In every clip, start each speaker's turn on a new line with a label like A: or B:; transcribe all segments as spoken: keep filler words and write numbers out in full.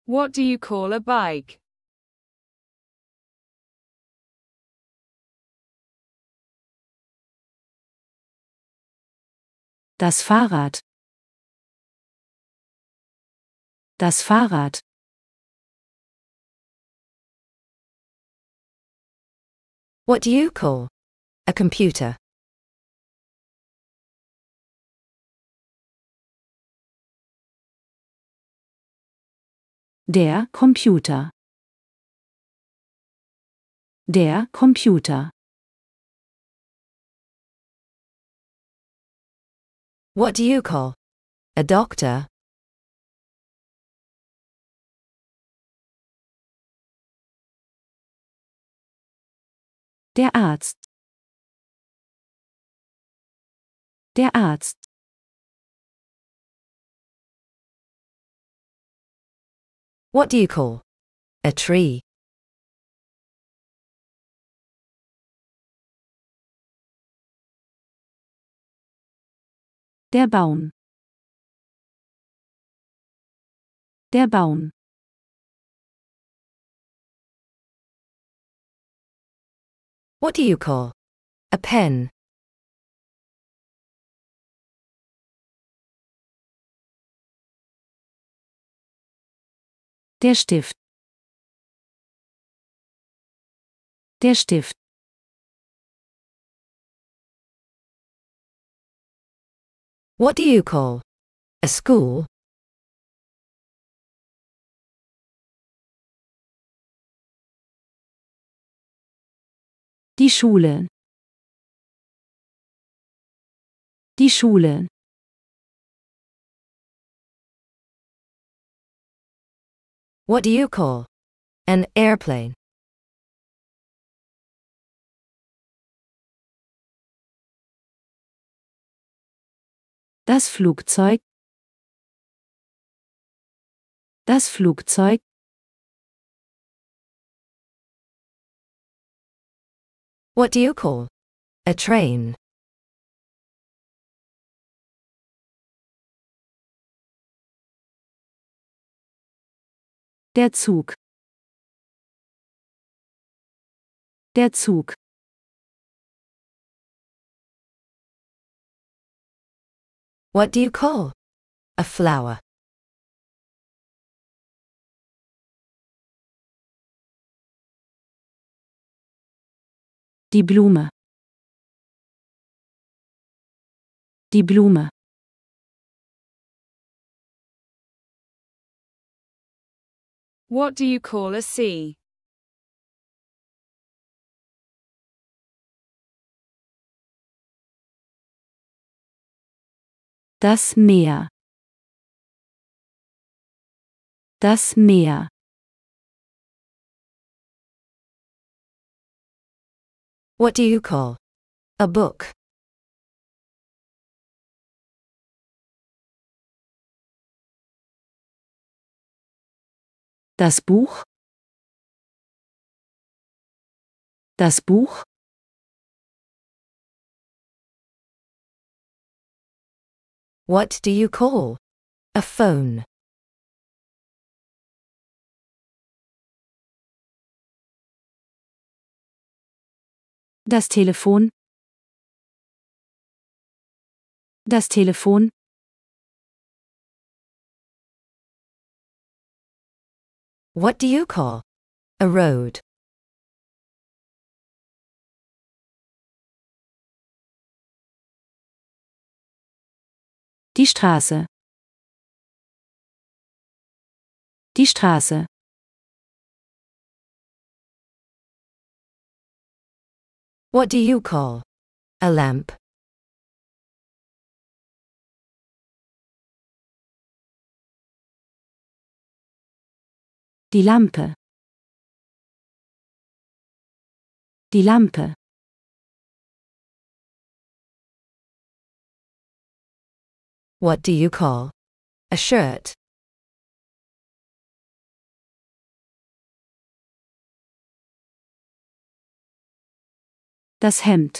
A: What do you call a bike?
B: Das Fahrrad. Das Fahrrad.
C: What do you call a computer?
B: Der Computer. Der Computer.
C: What do you call a doctor?
B: Der Arzt. Der Arzt.
C: What do you call a tree?
B: Der Baum. Der Baum.
C: What do you call a pen?
B: Der Stift. Der Stift.
C: What do you call a school?
B: Die Schule. Die Schule.
C: What do you call an airplane?
B: Das Flugzeug. Das Flugzeug.
C: What do you call a train?
B: Der Zug. Der Zug.
C: What do you call a flower?
B: Die Blume. Die Blume.
A: What do you call a sea?
B: Das Meer. Das Meer.
C: What do you call a book?
B: Das Buch. Das Buch.
C: What do you call a phone?
B: Das Telefon. Das Telefon.
C: What do you call a road?
B: Die Straße. Die Straße.
C: What do you call a lamp?
B: Die Lampe. Die Lampe.
C: What do you call a shirt?
B: Das Hemd.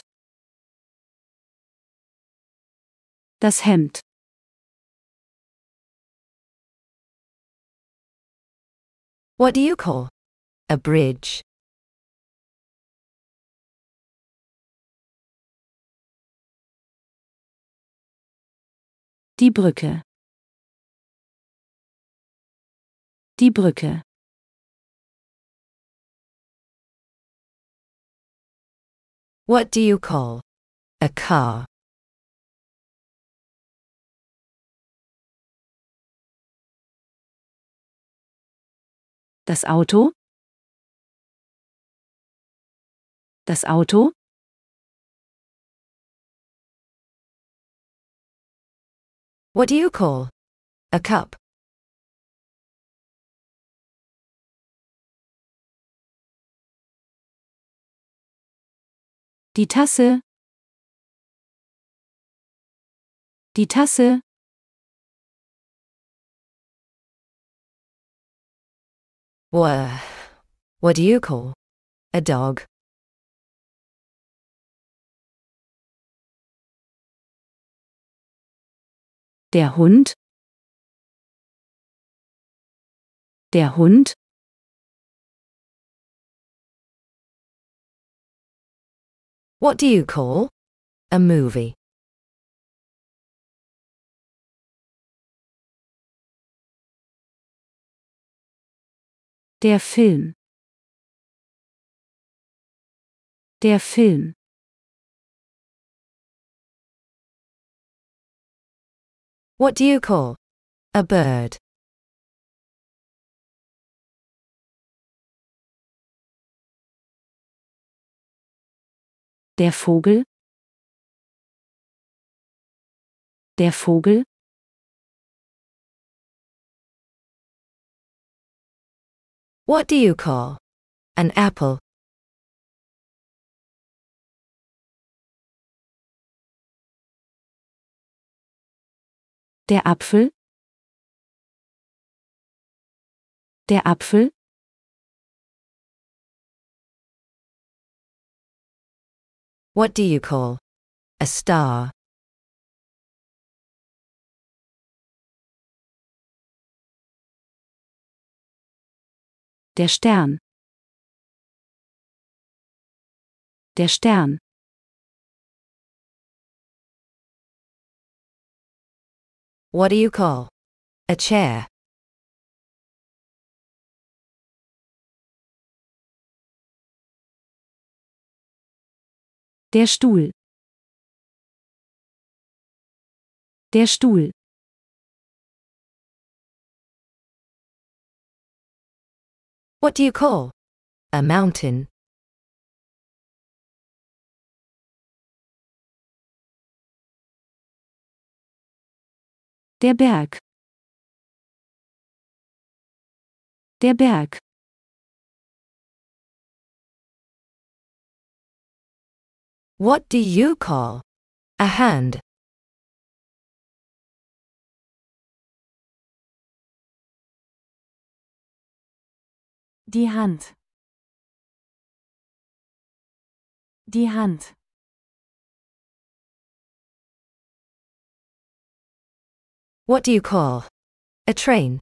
B: Das Hemd.
C: What do you call a bridge?
B: Die Brücke. Die Brücke.
C: What do you call a car?
B: Das Auto. Das Auto.
C: What do you call a cup?
B: Die Tasse. Die Tasse.
C: Wha- What do you call a dog?
B: Der Hund. Der Hund.
C: What do you call a movie?
B: Der Film. Der Film.
C: What do you call a bird?
B: Der Vogel. Der Vogel.
C: What do you call an apple?
B: Der Apfel. Der Apfel.
C: What do you call a star?
B: Der Stern. Der Stern.
C: What do you call a chair?
B: Der Stuhl. Der Stuhl.
C: What do you call a mountain?
B: Der Berg. Der Berg.
C: What do you call a hand?
A: Die Hand. Die Hand.
C: What do you call a train?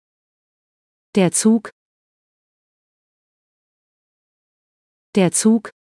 B: Der Zug. Der Zug.